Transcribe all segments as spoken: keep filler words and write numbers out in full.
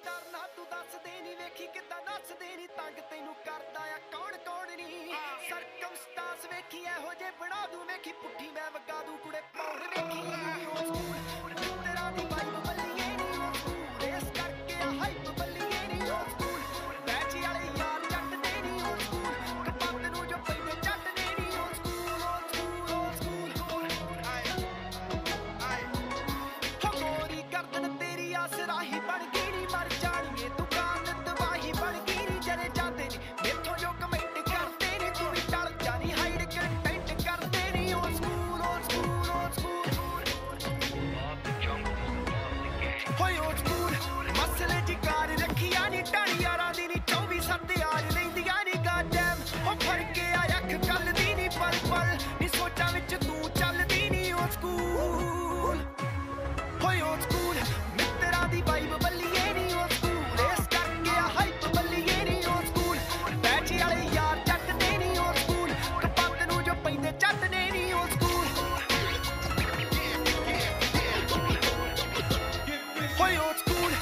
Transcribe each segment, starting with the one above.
डरना तू दस दे नी वेखी किद्दां नसदे नी तंग तैनू करदा आ कौन कौन नी सरकमस्टांस वेखी एहो जे बना दूं वेखी पुट्ठी मैं वगा दूं कुड़े पौड़ वेखी तेरा दी वाइब बल्लिए नी ओल्ड स्कूल इस करके आ हाइप बल्लिए नी ओल्ड स्कूल बैच वाले यार जट दे नी ओल्ड स्कूल कपत नू जो पैंदे जट दे नी old school old school old school आए आए हो गोरी गर्दन तेरी आसराही बन गई नी मर जानिए दुकान तबाही बन गई नी जरे जाते नी मेथों जो कमेंट करते नी तू भी टल जानी हाइड कंटेंट करते नी old school old school old school होय ओल्ड स्कूल मसले ची कार रखिया नी टाणी यारां दी नी चौबीस सत्त यार लैंदियां नी गॉडडैम हो फड़ के आ अख कल दी नी पल पल नी सोचां विच तू चलदी नी ओल्ड स्कूल होय ओल्ड स्कूल मित्तरां दी वाइब बल्लिए नी ओल्ड स्कूल इस करके आ हाइप बल्लिए नी ओल्ड स्कूल बैच वाले यार जट दे नी ओल्ड स्कूल कपत नू जो पैंदे जट दे नी ओल्ड स्कूल होय ओल्ड स्कूल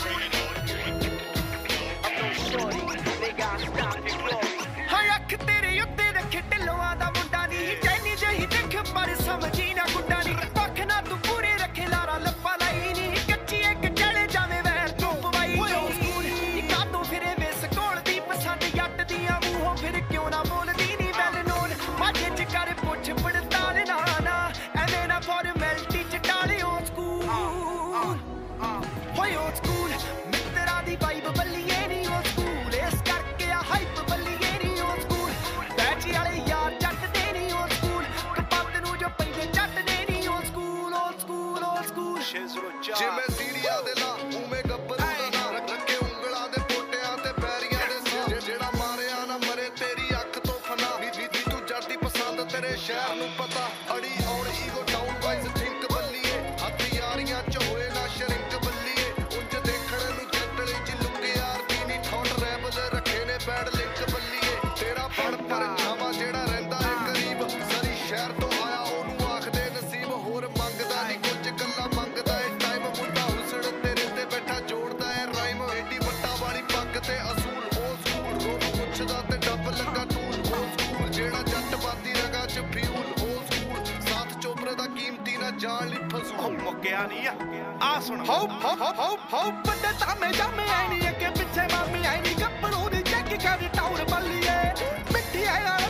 हाय अख तेरे उत्ते रखे ढिल्लों दा मुंडा नी जैनी जही दिख पर समझी ना गुंडा नी पख ना तू पूरे रखे लारा लप्पा लाई नी कच्ची एक चले जावे वैर तू पवाई नी कातों फिरे विस कोल दी पसंद जट दियां मूहों फिर क्यों ना बोलदी नी वैल नोन माझे च कर पुछ पड़ताल ना ना एवें ना फॉर्मैलिटी च टाले ओल्ड स्कूल होय ओल्ड स्कूल मित्तरां दी वाइब बल्लिए नी ओल्ड स्कूल इस करके आ हाइप बल्लिए नी ओल्ड स्कूल बैच वाले यार जट दे नी ओल्ड स्कूल कपत नू जो पैंदे जट दे नी old school old school old school जिवें सीढ़ियां दे ला उवें गब्बरू दा नां रखे ਉਂਗਲਾਂ ਦੇ ਪੋਟਿਆਂ ਤੇ ਪੈਰੀਆਂ ਦੇ ਸਾਹ ਜਿਹੜਾ ਮਾਰਿਆ ਨਾ ਮਰੇ ਤੇਰੀ ਅੱਖ ਤੋਂ ਫਨਾ ਨੀ ਤੂੰ ਜੱਟ ਦੀ ਪਸੰਦ ਤੇਰੇ ਸ਼ਹਿਰ ਨੂੰ ਪਤਾ ਅੜੀ ਔਰ ਈਗੋ ਡਾਊਨ ਵਾਈਜ਼ ਥਿੰਕ ਬੱਲੀਏ ਹੱਥ ਯਾਰੀਆਂ ਚ ਹੋਏ ਨਾ ਸ਼ਰਿੰਕ ਬੱਲੀਏ ਉਂਝ ਦੇਖਣ ਨੂੰ ਜੱਟਲੀ ਚ ਲੁੱਕ ਯਾਰ ਦੀ ਨੀ ਠੋਟ ਰੈਪ ਦੇ ਰੱਖੇ ਨੇ ਬੈਡ ਲਿੰਕ ਬੱਲੀਏ ਤੇਰਾ ਫੜ ਪਰ ਛਾਵਾਂ ਜਿਹੜਾ ਰਹਿੰਦਾ ਏ ਕਰੀਬ ਸਰੀ ਸ਼ਹਿਰ ਤੋਂ ਆਇਆ ਉਹਨੂੰ ਆਖਦੇ ਨਸੀਬ ਹੋਰ ਮੰਗਦਾ ਨੀ ਕੁਝ ਗੱਲਾਂ ਮੰਗਦਾ ਏ ਟਾਈਮ ਮੁੰਡਾ ਹੁਸੜ ਤੇਰੇ ਤੇ ਬੈਠਾ ਜੋੜਦਾ ਏ ਰਾਈਮ ਏਡੀ ਵੱਟਾ ਵਾਲੀ ਪੱਗ ਤੇ ਅਸੂਲ ਓ ਸਕੂਲ ਰੋਬ ਪੁੱਛਦਾ ਤੇ ਡੱਬ ਲੱਗਾ ਟੂਲ ਓ ਸਕੂਲ ਜਿਹੜਾ ਜੱਟ ਬਾਦੀ ਰਗਾ ਚ ਫਿਊਲ ਓ ਸਕੂਲ ਸਾਥ ਚੋਪਰੇ ਦਾ ਕੀਮਤੀ ਨਾ ਜਾਣ ਲਈ ਫਜ਼ੂਲ ਮੁੱਕਿਆ ਨਹੀਂ ਆ ਆ ਸੁਣ ਹੋ ਹੋ ਹੋ ਹੋ ਵੱਡੇ ਤਾਮੇ ਜਾਮੇ ਆਈ ਨੀ ਅੱਗੇ ਪਿੱਛੇ ਮਾਮੀ ਆਈ ਨੀ ਗੱਭਰੂ ਦੀ ਚੈੱਕ ਕਰ ਟਾਉਰ ਬੱਲੀਏ ਮਿੱਠੀ ਆਇਆ